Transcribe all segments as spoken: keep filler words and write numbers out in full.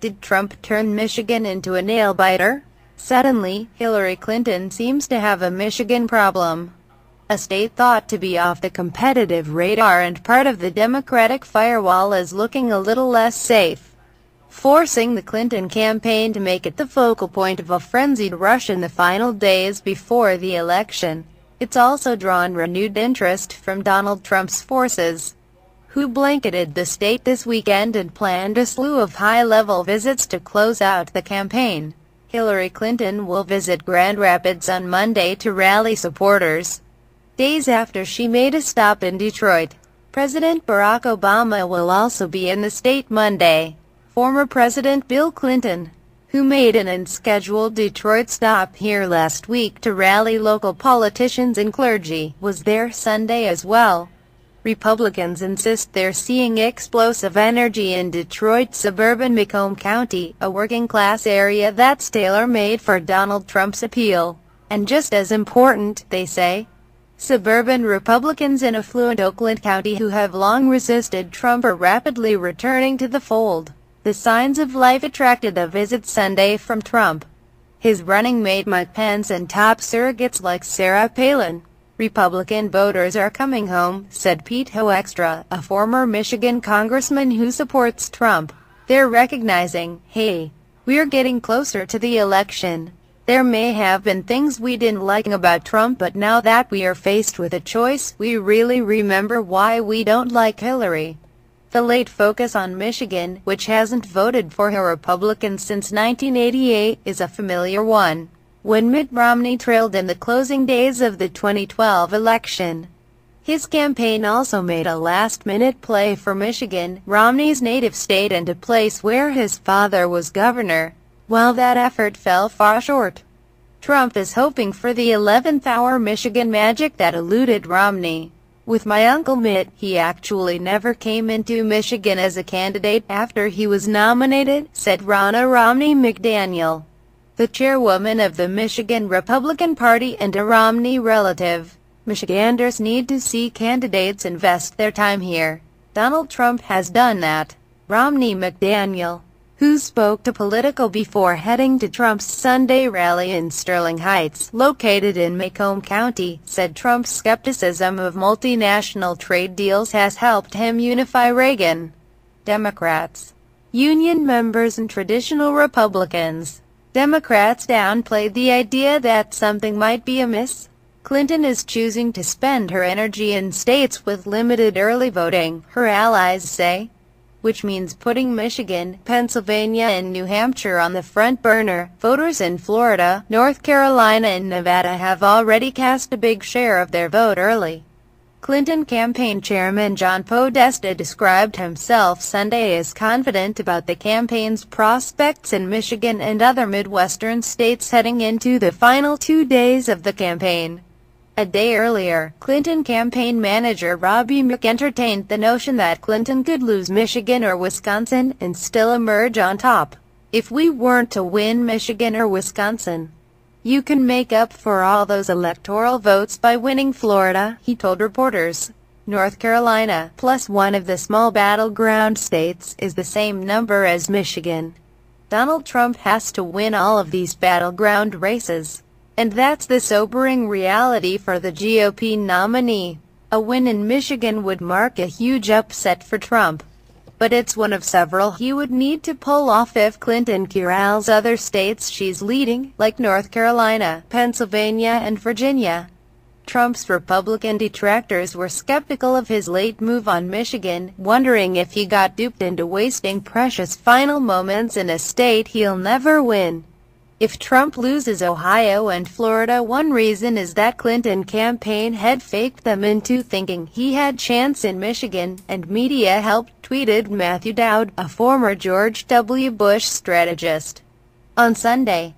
Did Trump turn Michigan into a nail-biter? Suddenly, Hillary Clinton seems to have a Michigan problem. A state thought to be off the competitive radar and part of the Democratic firewall is looking a little less safe, forcing the Clinton campaign to make it the focal point of a frenzied rush in the final days before the election. It's also drawn renewed interest from Donald Trump's forces, who blanketed the state this weekend and planned a slew of high-level visits to close out the campaign. Hillary Clinton will visit Grand Rapids on Monday to rally supporters, days after she made a stop in Detroit. President Barack Obama will also be in the state Monday. Former President Bill Clinton, who made an unscheduled Detroit stop here last week to rally local politicians and clergy, was there Sunday as well. Republicans insist they're seeing explosive energy in Detroit's suburban Macomb County, a working-class area that's tailor-made for Donald Trump's appeal. And just as important, they say, suburban Republicans in affluent Oakland County who have long resisted Trump are rapidly returning to the fold. The signs of life attracted a visit Sunday from Trump, his running mate Mike Pence, and top surrogates like Sarah Palin. Republican voters are coming home, said Pete Hoekstra, a former Michigan congressman who supports Trump. They're recognizing, hey, we're getting closer to the election. There may have been things we didn't like about Trump, but now that we are faced with a choice, we really remember why we don't like Hillary. The late focus on Michigan, which hasn't voted for a Republican since nineteen eighty-eight, is a familiar one. When Mitt Romney trailed in the closing days of the twenty twelve election, his campaign also made a last-minute play for Michigan, Romney's native state and a place where his father was governor. While that effort fell far short, Trump is hoping for the eleventh hour Michigan magic that eluded Romney. With my Uncle Mitt, he actually never came into Michigan as a candidate after he was nominated, said Ronna Romney McDaniel, the chairwoman of the Michigan Republican Party and a Romney relative. Michiganders need to see candidates invest their time here. Donald Trump has done that. Romney McDaniel, who spoke to Politico before heading to Trump's Sunday rally in Sterling Heights, located in Macomb County, said Trump's skepticism of multinational trade deals has helped him unify Reagan, Democrats, union members and traditional Republicans. Democrats downplayed the idea that something might be amiss. Clinton is choosing to spend her energy in states with limited early voting, her allies say, which means putting Michigan, Pennsylvania and New Hampshire on the front burner. Voters in Florida, North Carolina and Nevada have already cast a big share of their vote early. Clinton campaign chairman John Podesta described himself Sunday as confident about the campaign's prospects in Michigan and other Midwestern states heading into the final two days of the campaign. A day earlier, Clinton campaign manager Robbie Mook entertained the notion that Clinton could lose Michigan or Wisconsin and still emerge on top. If we weren't to win Michigan or Wisconsin, you can make up for all those electoral votes by winning Florida, he told reporters. North Carolina, plus one of the small battleground states, is the same number as Michigan. Donald Trump has to win all of these battleground races. And that's the sobering reality for the G O P nominee. A win in Michigan would mark a huge upset for Trump, but it's one of several he would need to pull off if Clinton corrals other states she's leading, like North Carolina, Pennsylvania and Virginia. Trump's Republican detractors were skeptical of his late move on Michigan, wondering if he got duped into wasting precious final moments in a state he'll never win. If Trump loses Ohio and Florida, one reason is that Clinton campaign had faked them into thinking he had chance in Michigan, and media helped, tweeted Matthew Dowd, a former George W. Bush strategist, on Sunday.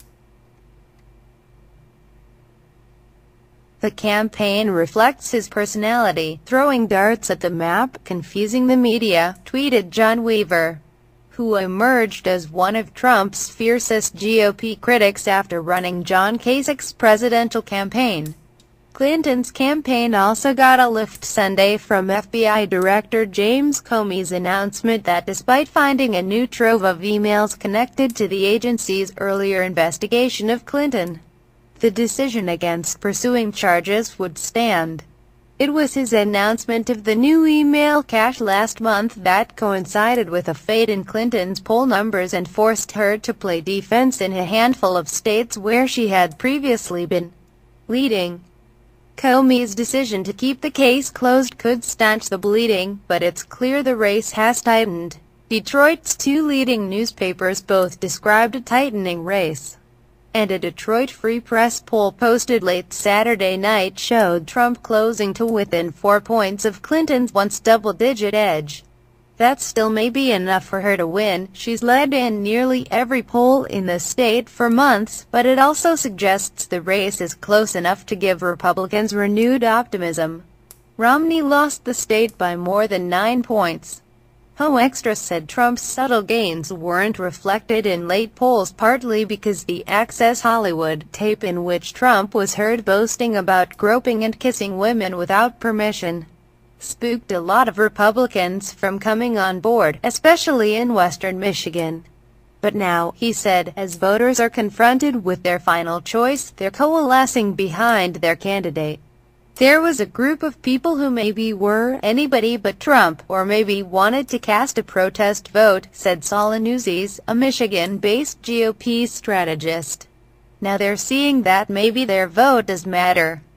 The campaign reflects his personality, throwing darts at the map, confusing the media, tweeted John Weaver, who emerged as one of Trump's fiercest G O P critics after running John Kasich's presidential campaign. Clinton's campaign also got a lift Sunday from F B I Director James Comey's announcement that despite finding a new trove of emails connected to the agency's earlier investigation of Clinton, the decision against pursuing charges would stand. It was his announcement of the new email cache last month that coincided with a fade in Clinton's poll numbers and forced her to play defense in a handful of states where she had previously been leading. Comey's decision to keep the case closed could stanch the bleeding, but it's clear the race has tightened. Detroit's two leading newspapers both described a tightening race, and a Detroit Free Press poll posted late Saturday night showed Trump closing to within four points of Clinton's once double-digit edge. That still may be enough for her to win. She's led in nearly every poll in the state for months, but it also suggests the race is close enough to give Republicans renewed optimism. Romney lost the state by more than nine points. Home Extra said Trump's subtle gains weren't reflected in late polls, partly because the Access Hollywood tape in which Trump was heard boasting about groping and kissing women without permission spooked a lot of Republicans from coming on board, especially in western Michigan. But now, he said, as voters are confronted with their final choice, they're coalescing behind their candidate. There was a group of people who maybe were anybody but Trump, or maybe wanted to cast a protest vote, said Saul Nuzis, a Michigan-based G O P strategist. Now they're seeing that maybe their vote does matter.